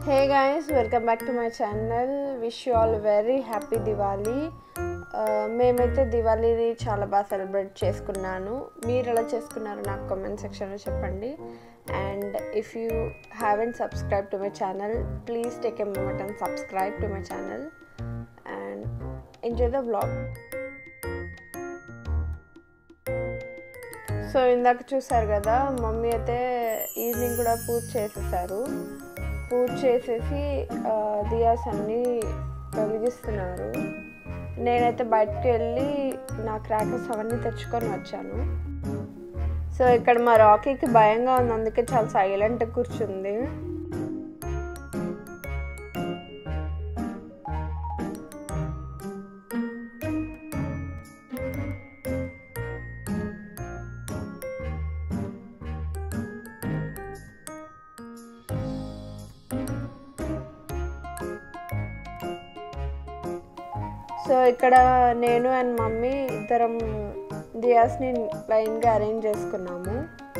Hey guys, welcome back to my channel. Wish you all very happy Diwali. మేమైతే దివాళీని చాలా బాగా celebrate చేసుకున్నాను. మీరు ఎలా చేసుకున్నారో నాకు కామెంట్ సెక్షన్లో చెప్పండి. And if you haven't subscribe to my channel, please take a moment and subscribe to my channel and enjoy the vlog. So ఇందాక చూసారు కదా, మమ్మీ అయితే ఈవినింగ్ కూడా పూజ చేసేసారు. పూజ చేసేసి దియాస్ అన్నీ వెలిగిస్తున్నారు. నేనైతే బయటకు వెళ్ళి నా క్రాకర్స్ అవన్నీ తెచ్చుకొని వచ్చాను. సో ఇక్కడ మా రాకీకి భయంగా ఉంది, అందుకే చాలా సైలెంట్గా కూర్చుంది. సో ఇక్కడ నేను అండ్ మమ్మీ ఇద్దరం దియాస్ని లైన్గా అరేంజ్ చేసుకున్నాము.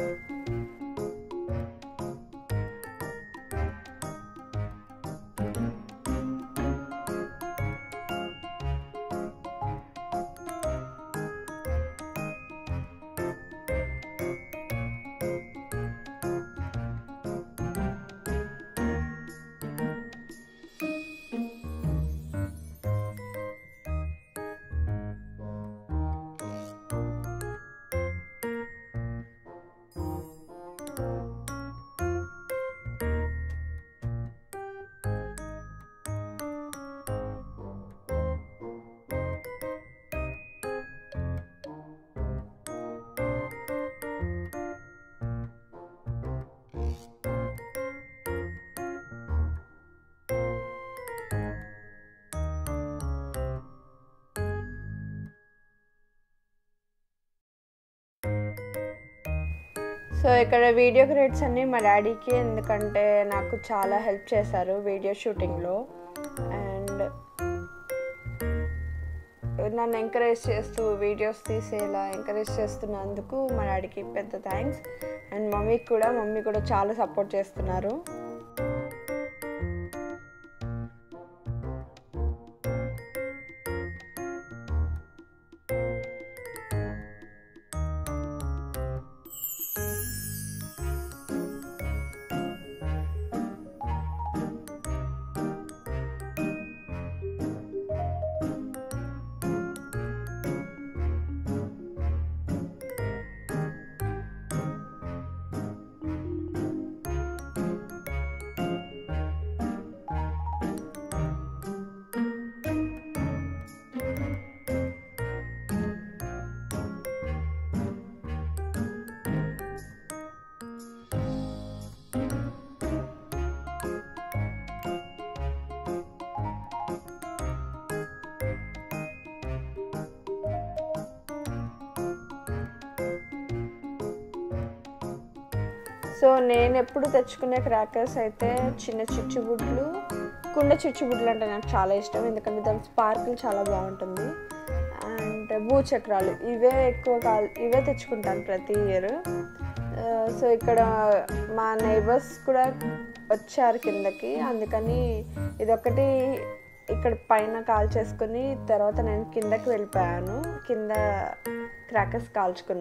సో ఇక్కడ వీడియో క్రెడిట్స్ అన్నీ మా డాడీకి, ఎందుకంటే నాకు చాలా హెల్ప్ చేశారు వీడియో షూటింగ్లో. అండ్ నన్ను ఎంకరేజ్ చేస్తూ వీడియోస్ తీసేలా ఎంకరేజ్ చేస్తున్నందుకు మా డాడీకి పెద్ద థ్యాంక్స్. అండ్ మమ్మీ కూడా చాలా సపోర్ట్ చేస్తున్నారు. సో నేను ఎప్పుడు తెచ్చుకునే క్రాకర్స్ అయితే చిన్న చిచ్చుబుడ్లు, కుండ చిచ్చుబుడ్లు అంటే నాకు చాలా ఇష్టం, ఎందుకంటే దాని స్పార్కిల్ చాలా బాగుంటుంది. అండ్ భూచక్రాలు ఇవే తెచ్చుకుంటాను ప్రతి ఇయర్. సో ఇక్కడ మా నైబర్స్ కూడా వచ్చారు కిందకి, అందుకని ఇదొకటి ఇక్కడ పైన కాల్ చేసుకుని తర్వాత నేను కిందకి వెళ్ళిపోయాను, కింద క్రాకర్స్ కాల్చుకున్నాను.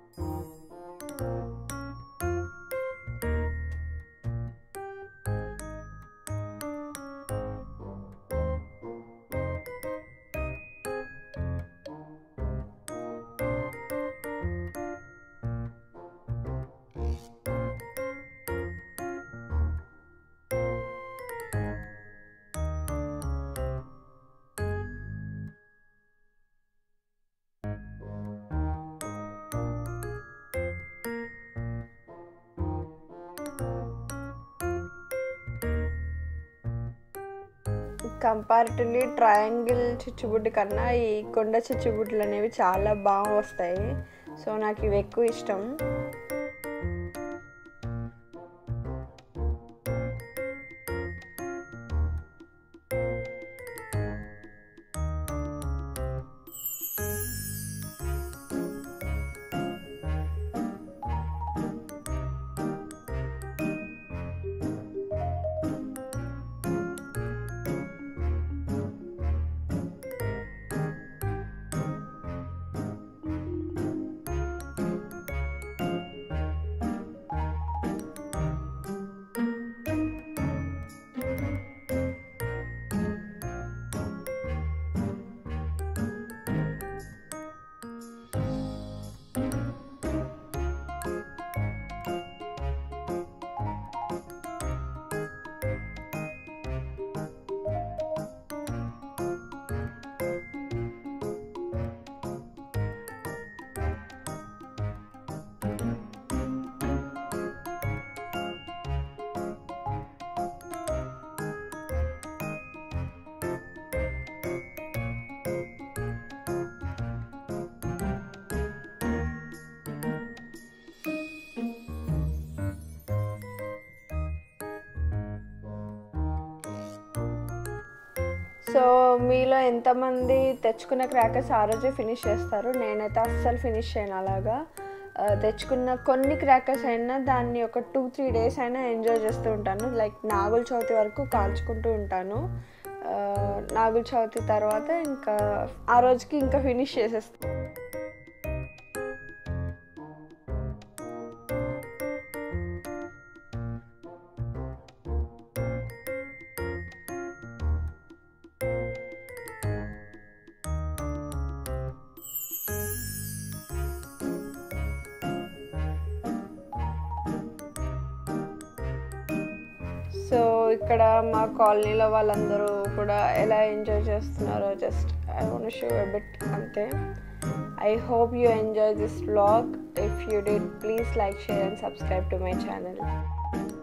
కంపారిటివ్లీ ట్రయాంగిల్ చిచ్చుబుడ్డి కన్నా ఈ కొండ చిచ్చుబుడ్లు అనేవి చాలా బాగా వస్తాయి. సో నాకు ఇవి ఎక్కువ ఇష్టం. సో మీలో ఎంతమంది తెచ్చుకున్న క్రాకర్స్ ఆ రోజే ఫినిష్ చేస్తారు? నేనైతే అస్సలు ఫినిష్ చేయను అలాగా. తెచ్చుకున్న కొన్ని క్రాకర్స్ అయినా దాన్ని ఒక 2-3 డేస్ అయినా ఎంజాయ్ చేస్తూ ఉంటాను. లైక్ నాగుల చవితి వరకు కాల్చుకుంటూ ఉంటాను. నాగుల చవితి తర్వాత ఇంకా ఆ రోజుకి ఇంకా ఫినిష్ చేసేస్తాను. సో ఇక్కడ మా కాలనీలో వాళ్ళందరూ కూడా ఎలా ఎంజాయ్ చేస్తున్నారో just I want show a bit అంతే. I hope you enjoy this vlog. If you did, please like, share and subscribe to my channel.